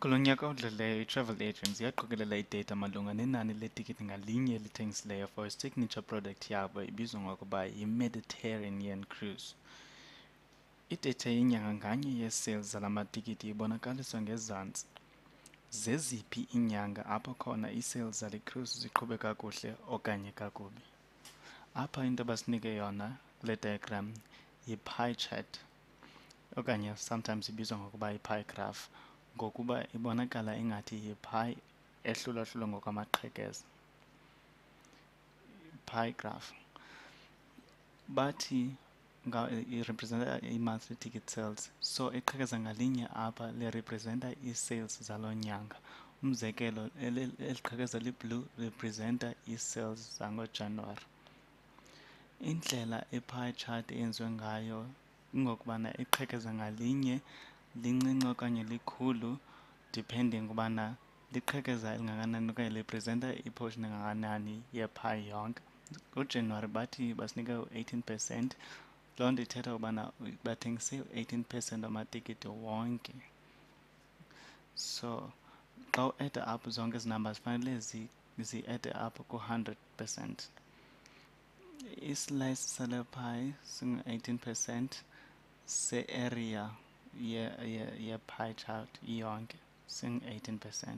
Kulo nyaka odlulileyo i-travel agents yaqokelela idata malunga nenani letikiti ngalinye elithengisileyo for i-signature product yabo ibizwa ngokuba yi-Mediterranean Cruise. Idata yenyanga nganye yee-sales zala matikiti ibonakaliswa ngezantsi. Zeziphi iinyanga apho khona ii-sales zale cruise ziqhube kakuhle okanye kakubi? Apha into abasinike yona kule diagram yi-pie chart okanye sometimes ibizwa ngokuba yi-pie graph ngokuba ibonakala ingathi yi-pie ehlulahlulwe ngokwamaqhekeza. Pie graph. Bathi irepresenta i-monthly ticket sales, so iqhekeza ngalinye apha lirepresenta ii-sales zaloo nyanga. Umzekelo, eli qhekeza li-blue lirepresenta ii-sales zangoJanuwari. Indlela i-pie chart eyenziwe ngayo ingokubana iqhekeza ngalinye lincinci okanye likhulu depending ubana liqhekeza elingakanani okanye lirepresenta i-portion engakanani ye-pie yonke. NgoJanuwari bathi basinika u-18%, loo nto ithetha ubana bathengise u-18% wamatikiti wonke. So xa u-eda up zonke ezi numbers fanele zi-ede up ku-100%. Islice sale pie singu-18% se-area ye-pie chart iyonke singu-18%.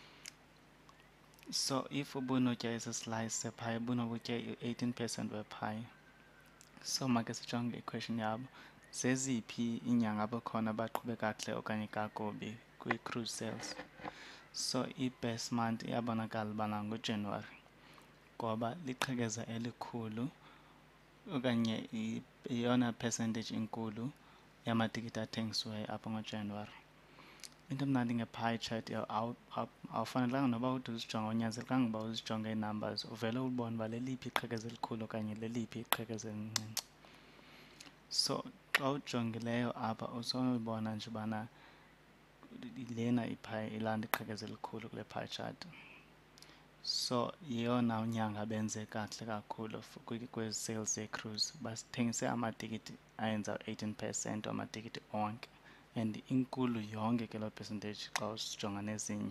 So if ubunotya esi slice sepie ubunokutya i-18% wepie. So makhe sijonge i-question yabo. Zeziphi iinyanga apho khona baqhube kakuhle okanye kakubi kwi-cruise sales? So i-best month iyabonakala ubana nguJanuwari ngoba liqhekeza elikhulu okanye yeyona percentage enkulu yamatikiti athengisiweyo apha ngoJanuwari. Into emnandi nge-pie chart awufanelanga noba ude uzijonge, awunyanzelekanga uba uzijonge ii-numbers, uvele ubone uba leliphi iqhekeza elikhulu okanye leliphi iqhekeza elincinci. So xa ujongileyo apha uzobona nje ubana lena ipie ilanda iqhekeza elikhulu kule pie chart. So yeyona nyanga benze kakuhle kakhulu kwezi sales zee-cruise. Bathengise amatikiti ayenza u-18% wamatikiti onke and inkulu yonke ke loo percentage xa usijonga nezinye.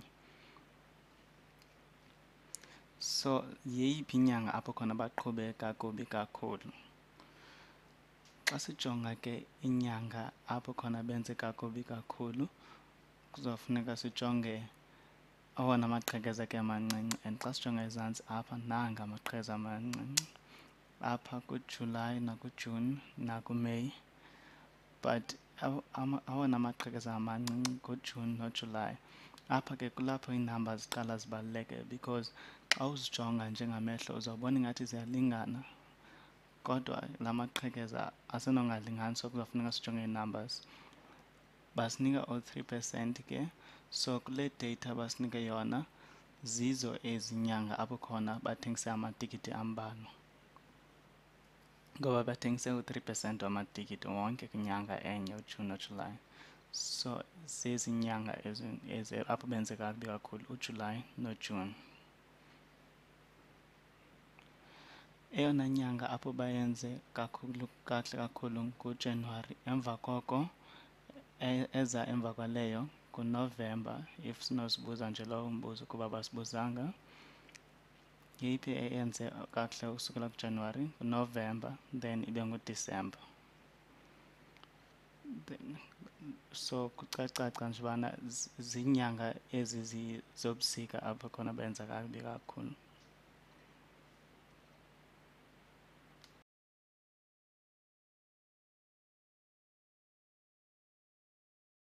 So yeyiphi inyanga apho khona baqhube kakubi kakhulu? Xa sijonga ke inyanga apho khona benze kakubi kakhulu kuzofuneka sijonge awona maqhekeza ke amancinci, and xa sijonga ezantsi apha nanga amaqhekeza amancinci apha kuJulayi nakuJuni nakuMeyi. But awona maqhekeza amancinci nguJuni noJulayi. Apha ke kulapho iinumbers ziqala zibaluleke because xa uzijonga njengamehlo uzawubona ingathi ziyalingana kodwa la maqhekeza asenongalingani, so kuzawufuneka sijonge ii-numbers. Basinika u-3% ke, so kule data basinike yona zizo ezi nyanga apho khona bathengise amatikiti ambalwa ngoba bathengise u-3% wamatikiti wonke kwinyanga enye uJuni noJulayi. So zezi nyanga apho benze kakubi kakhulu uJulayi noJuni. Eyona nyanga apho bayenze kakuhle kakhulu nguJanuwari, emva koko eza emva kwaleyo nguNovemba, if sinozibuza nje lowo mbuzo kuba basibuzanga. Yeyiphi eyenze kakuhle ukusukela kuJanuwari? NguNovemba then ibe nguDisemba. So kucaca nje ubana ziinyanga ezi zobusika apho khona benza kakubi kakhulu.